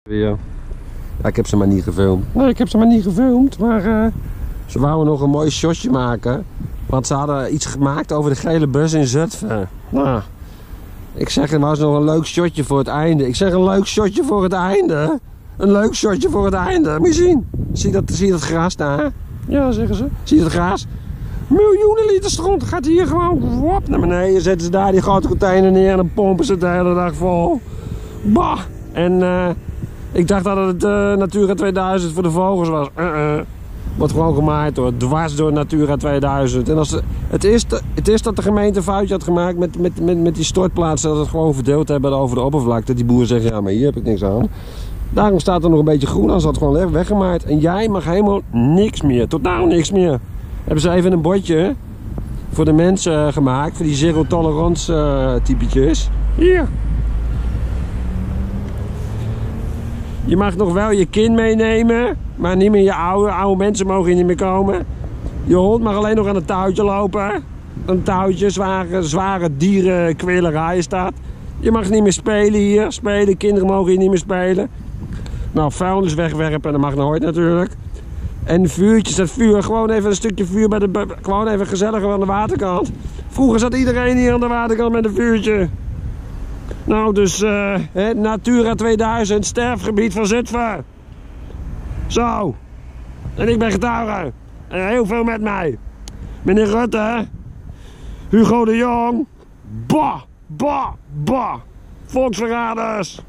Ja, ik heb ze maar niet gefilmd. Nee, ik heb ze maar niet gefilmd, maar ze wouden nog een mooi shotje maken. Want ze hadden iets gemaakt over de gele bus in Zutphen. Nou, ik zeg, er was nog een leuk shotje voor het einde. Ik zeg, een leuk shotje voor het einde? Een leuk shotje voor het einde? Moet je zien. Zie je dat gras daar? Ja, zeggen ze. Zie je dat gras? Miljoenen liters grond. Gaat hier gewoon wop naar beneden. Zetten ze daar die grote container neer en dan pompen ze het de hele dag vol. Bah! En ik dacht dat het Natura 2000 voor de vogels was. Wordt gewoon gemaaid door, dwars door Natura 2000. En als het is dat de gemeente een foutje had gemaakt met die stortplaatsen, dat het gewoon verdeeld hebben over de oppervlakte. Die boeren zeggen, ja, maar hier heb ik niks aan. Daarom staat er nog een beetje groen, anders had het gewoon weggemaaid. En jij mag helemaal niks meer, totaal niks meer. Hebben ze even een bordje voor de mensen gemaakt, voor die zero tolerance typetjes. Hier. Je mag nog wel je kind meenemen, maar niet meer je oude mensen mogen hier niet meer komen. Je hond mag alleen nog aan het touwtje lopen. Een touwtje, zware dierenkwelerij staat. Je mag niet meer spelen hier. Kinderen mogen hier niet meer spelen. Nou, vuilnis wegwerpen, dat mag nooit natuurlijk. En vuurtjes, dat vuur, gewoon even een stukje vuur gewoon even gezelliger aan de waterkant. Vroeger zat iedereen hier aan de waterkant met een vuurtje. Nou, dus Natura 2000, sterfgebied van Zutphen. Zo. En ik ben getuige. En heel veel met mij. Meneer Rutte. Hugo de Jong. Bah, bah, bah. Volksverraders.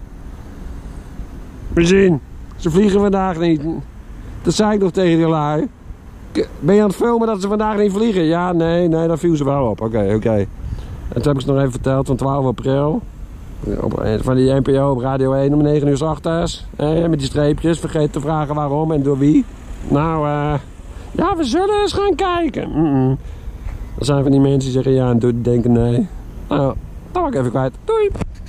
We zien. Ze vliegen vandaag niet. Dat zei ik nog tegen die lui. Ben je aan het filmen dat ze vandaag niet vliegen? Ja, nee, daar viel ze wel op. Oké. En toen heb ik ze nog even verteld van 12 april. Van die NPO op Radio 1 om 9 uur 's ochtends. Met die streepjes. Vergeet te vragen waarom en door wie. Nou, ja, we zullen eens gaan kijken. Dan zijn van die mensen die zeggen ja en denken nee. Nou, dat was ik even kwijt. Doei!